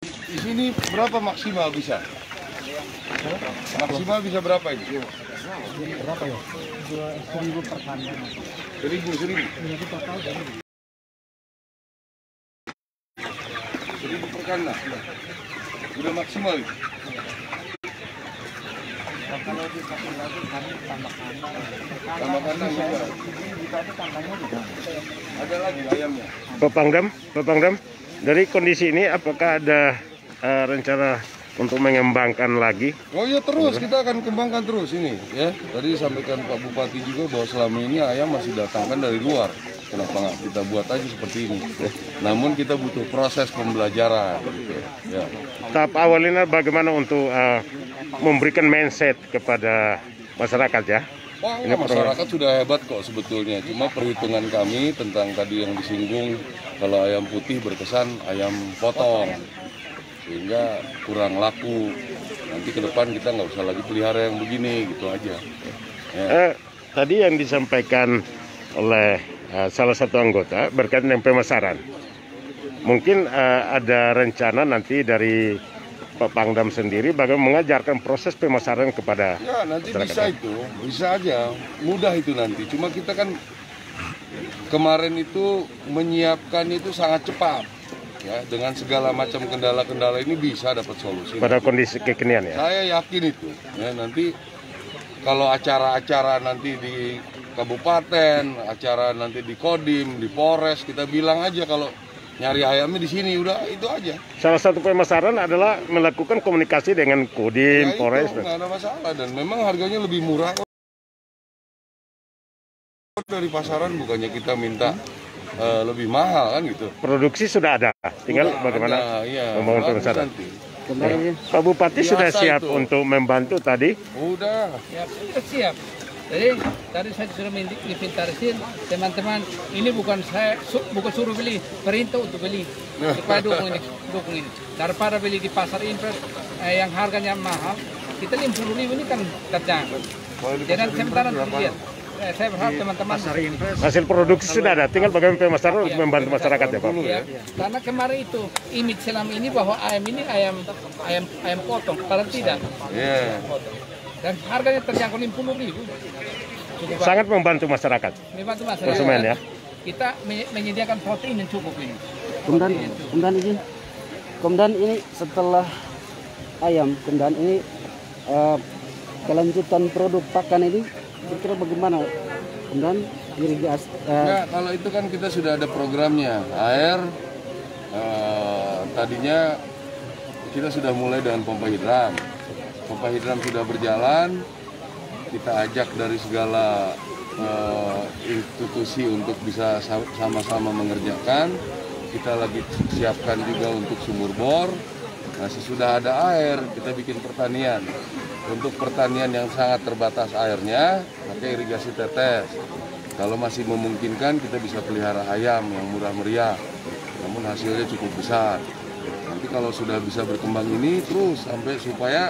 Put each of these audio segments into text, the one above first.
Di sini berapa maksimal bisa? Maksimal bisa berapa ini? Berapa ya? 1.000 per kandang. 1.000 per kandang. Udah maksimal itu? Kalau dikasih lagi kami tambah kandang. Tambah kandang juga. Jika ada kandangnya juga. Ada lagi ayamnya. Pak Pangdam, dari kondisi ini apakah ada rencana untuk mengembangkan lagi? Oh iya, terus kita akan kembangkan terus ini ya. Tadi sampaikan Pak Bupati juga bahwa selama ini ayam masih datangkan dari luar. Kenapa nggak kita buat aja seperti ini? Namun kita butuh proses pembelajaran. Ya. Tahap awalnya bagaimana untuk memberikan mindset kepada masyarakat ya? Oh enggak, masyarakat sudah hebat kok sebetulnya. Cuma perhitungan kami tentang tadi yang disinggung, kalau ayam putih berkesan ayam potong, sehingga kurang laku. Nanti ke depan kita nggak usah lagi pelihara yang begini, gitu aja. Ya. Tadi yang disampaikan oleh salah satu anggota berkaitan dengan pemasaran. Mungkin ada rencana nanti dari Pak Pangdam sendiri bagaimana mengajarkan proses pemasaran kepada ya, nanti masyarakat. bisa aja, mudah itu nanti. Cuma kita kan kemarin itu menyiapkan itu sangat cepat. Ya, dengan segala macam kendala-kendala ini bisa dapat solusi. Pada kondisi kekinian ya. Saya yakin itu. Ya, nanti kalau acara-acara nanti di kabupaten, acara nanti di Kodim, di Polres, kita bilang aja kalau nyari ayamnya di sini, udah itu aja. Salah satu pemasaran adalah melakukan komunikasi dengan Kodim, Ya, Polres. itu nggak ada masalah dan memang harganya lebih murah dari pasaran, bukannya kita minta lebih mahal kan gitu. Produksi sudah ada, tinggal bagaimana membangun pemasaran. Ya. Pak Bupati Biasa sudah siap itu untuk membantu tadi. Udah. Siap. Jadi tadi saya sudah inventarisin teman-teman, ini bukan suruh beli, perintah untuk beli. Supaya dukung ini. Daripada beli di pasar impres yang harganya mahal, kita 50.000 ini kan terjangkau. Jangan sementara lihat. Saya berharap teman-teman Hasil produksi sudah ada, tinggal bagaimana pemasaran untuk membantu masyarakat ya Pak. Ya, karena kemarin itu image selama ini bahwa ayam ini ayam potong, padahal tidak. Yeah. Dan harganya terjangkau 50.000. Sangat membantu masyarakat. Membantu masyarakat. Konsumen ya. Kita menyediakan protein yang cukup ini. Kemudian ini setelah ayam, kemudian ini kelanjutan produk pakan ini kira-kira bagaimana? Kemudian irigasi. Nah, kalau itu kan kita sudah ada programnya. Air tadinya kita sudah mulai dengan pompa hidran. Pompa hidran sudah berjalan, kita ajak dari segala institusi untuk bisa sama-sama mengerjakan. Kita lagi siapkan juga untuk sumur bor. Nah, sesudah ada air, kita bikin pertanian. Untuk pertanian yang sangat terbatas airnya, pakai irigasi tetes. Kalau masih memungkinkan, kita bisa pelihara ayam yang murah meriah, namun hasilnya cukup besar. Nanti kalau sudah bisa berkembang ini terus sampai supaya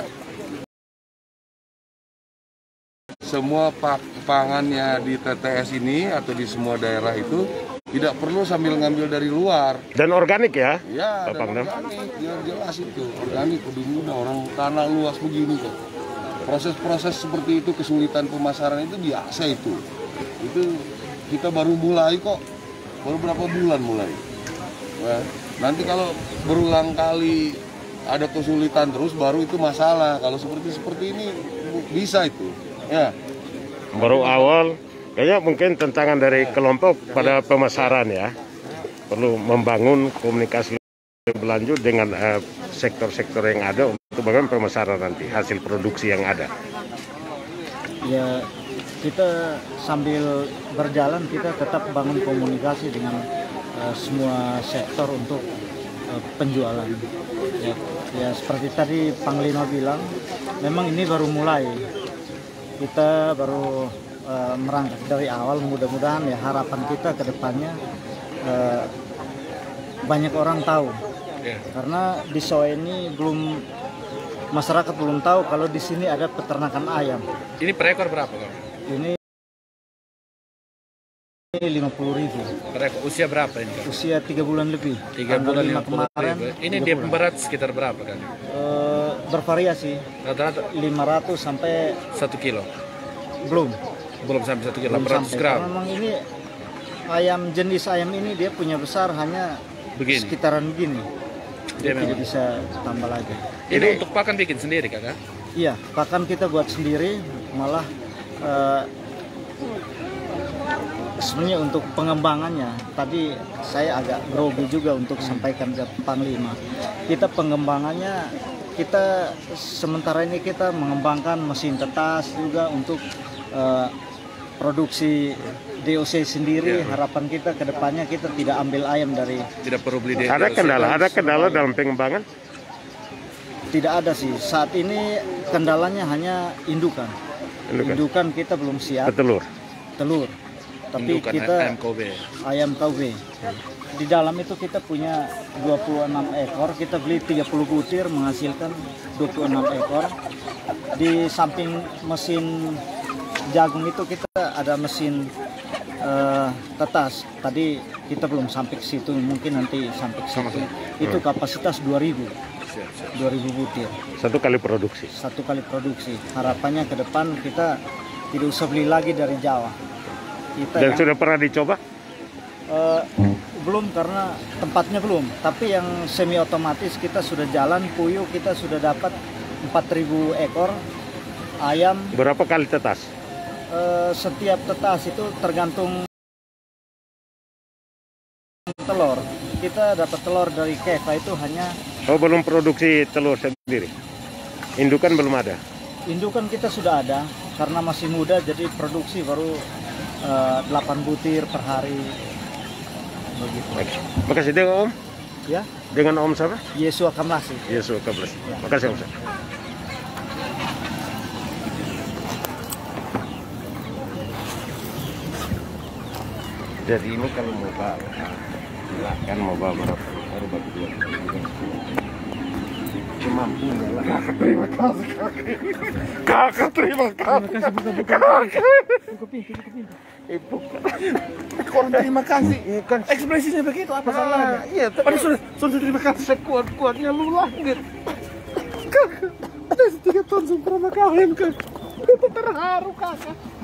semua pangannya di TTS ini atau di semua daerah itu tidak perlu sambil ngambil dari luar. Dan organik ya? Ya, Pak Pangdam. organik, ya jelas itu. Organik, udah mudah, orang tanah luas begini kok. Proses-proses seperti itu, kesulitan pemasaran itu biasa itu. Itu kita baru mulai kok, baru berapa bulan mulai. Nah, nanti kalau berulang kali ada kesulitan terus, baru itu masalah. Kalau seperti ini bisa itu. Ya. Baru awal, kayaknya mungkin tantangan dari kelompok pada pemasaran ya. Perlu membangun komunikasi lebih lanjut dengan sektor-sektor yang ada untuk bagaimana pemasaran nanti, hasil produksi yang ada. Ya, kita sambil berjalan kita tetap bangun komunikasi dengan semua sektor untuk penjualan. Ya seperti tadi Panglima bilang, memang ini baru mulai. Kita baru merangkak dari awal, mudah-mudahan ya harapan kita ke depannya banyak orang tahu. Karena di Soe ini masyarakat belum tahu kalau di sini ada peternakan ayam. Ini per ekor berapa, Kak? Ini ini 50.000. Usia berapa ini, Kak? Usia 3 bulan lebih. 3 bulan 5 kemarin. Ini 3 dia bulan. berat sekitar berapa, Kak? Bervariasi. Rata-rata 500 sampai 1 kilo. belum Sampai 1 kilo, belum 800 sampai. gram. Karena memang ini jenis ayam ini dia punya besar hanya Begini. sekitaran begini. Dia Dia tidak memang. bisa tambah lagi. Ini untuk pakan bikin sendiri, Kakak? Iya, pakan kita buat sendiri, malah sebenarnya untuk pengembangannya tadi saya agak grogi juga untuk sampaikan ke Panglima. Kita pengembangannya kita sementara ini kita mengembangkan mesin tetas juga untuk produksi DOC sendiri. Harapan kita ke depannya kita tidak ambil ayam dari Tidak perlu beli dia. Ada kendala dalam pengembangan? tidak ada sih. Saat ini kendalanya hanya indukan. Indukan kita belum siap. Telur. Tapi Indukan kita ayam Kobe. ayam Kobe. Di dalam itu kita punya 26 ekor, kita beli 30 butir menghasilkan 26 ekor. Di samping mesin jagung itu kita ada mesin tetas. Tadi kita belum sampai ke situ, mungkin nanti sampai ke situ. Itu kapasitas 2000 butir. Satu kali produksi. Harapannya ke depan kita tidak usah beli lagi dari Jawa. Dan sudah pernah dicoba? Belum, karena tempatnya belum. Tapi yang semi otomatis kita sudah jalan, puyuh kita sudah dapat 4.000 ekor ayam. Berapa kali tetas? Setiap tetas itu tergantung telur. Kita dapat telur dari Keva itu hanya. Oh, belum produksi telur sendiri? Indukan belum ada? Indukan kita sudah ada, karena masih muda jadi produksi baru 8 butir per hari. Begitu. Baik. Makasih dengan Om. Ya, Dengan Om siapa? Yesua Kamlasi. Yesus Kablas. Makasih Om. Jadi ini kalau mau bawa, silakan mau bawa berapa baru bagi 2. Semampunya lah. Terima kasih kakak. Terima kasih. Buka pintu. Ibu. Orang terima kasih. Ekspresinya begitu, apa salahnya? Iya, Padahal sudah terima kasih sekuat-kuatnya lu langit. Ada 3 ton sempurna kalian kan. Terharu, Kakak.